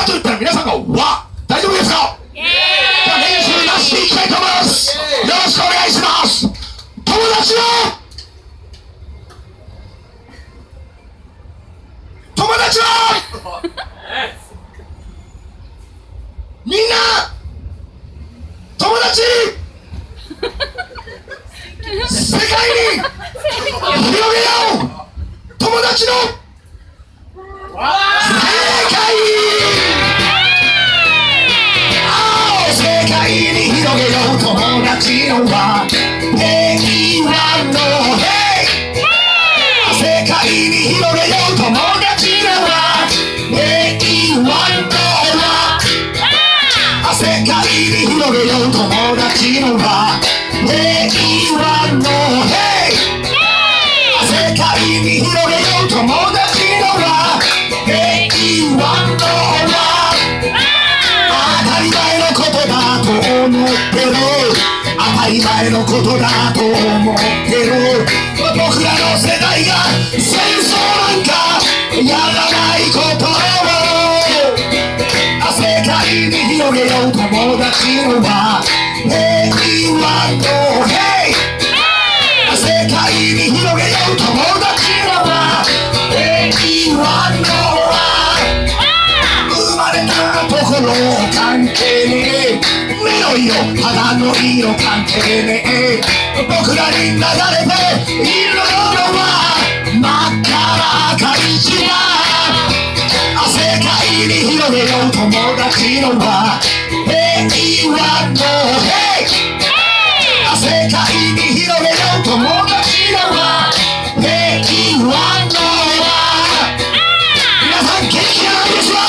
と言ったら皆さんがわ、大丈夫ですか？じゃあ練習出していきたいと思います。よろしくお願いします。友達よ、友達よみんな友達世界に広げよう。友達の世界、世界に広げよう友達の輪、平和の平、世界に広げよう友達の輪、平和の輪、世界に広げよう友達の輪、平和の平、世界に広げよう友達の輪、平和の輪、当たり前のことだと思ってる、当たり前のことだと思ってる、僕らの世代が戦争なんかやらないことを、世界に広げよう友達の輪、平和の平、世界に広げよう友達の輪、平和の輪、生まれたところ関係ねえ、目の色肌の色関係ねえ、僕らに流れているのは真っ赤な赤い血だ。世界に広げよう友達の輪、平和の平、世界に広げよう友達の輪、平和の輪、皆さん元気じゃないですよ。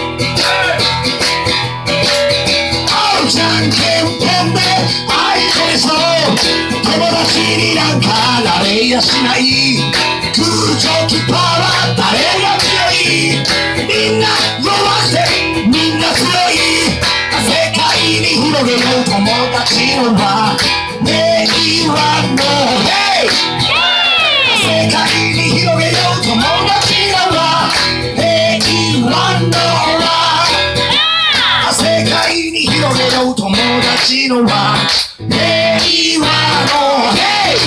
じゃんけんぽんであいこでそう、友達になんかなれやしない、空調キパーは誰が強い、みんな弱くてみんな強い、世界に広げよう友達の輪、平和の平、世界に広げよう友達の輪、平和の輪、世界に広げよう友達の輪、平和の平、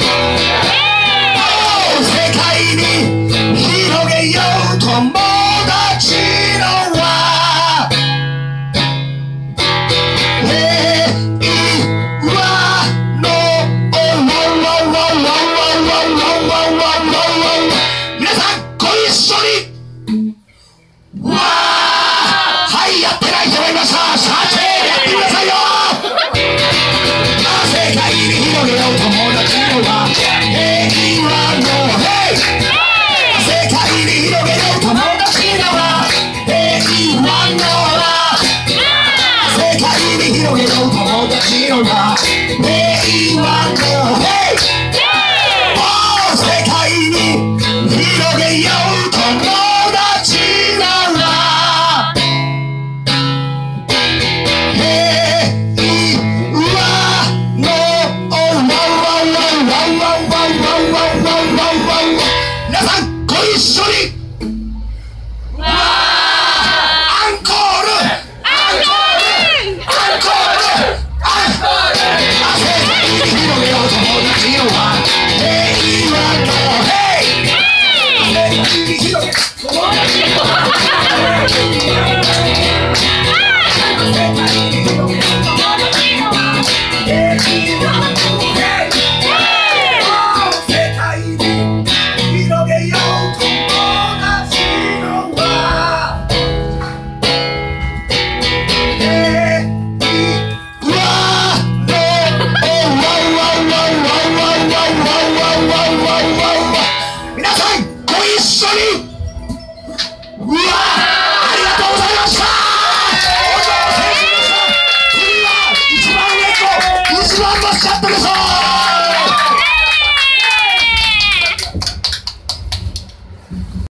世界に広げよう友達の輪、平和の皆さんご一緒にわー、はい、やってない人がいました。さてやってくださいよ。世界に広げよう友達の輪、平和の平、世界に広げよう友達の輪、平和の輪、世界に広げよう友達の輪、平和の平、世界に広げよう友達の輪、皆さんご一緒にわー、アンコール、アンコール、アンコール、アンコール、世界に広げよう友達の輪、平和の平、世界に広げ友達の輪、